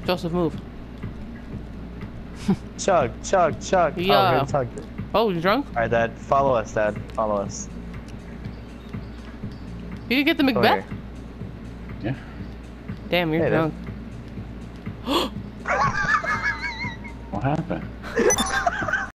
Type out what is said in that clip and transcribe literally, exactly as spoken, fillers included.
Joseph, move. Chug, chug, chug. Yeah. Oh, we tugged it. Oh, you drunk? Alright, Dad. Follow us, Dad. Follow us. You didn't get the Come Macbeth? here. Yeah. Damn, you're Hey, drunk. What happened?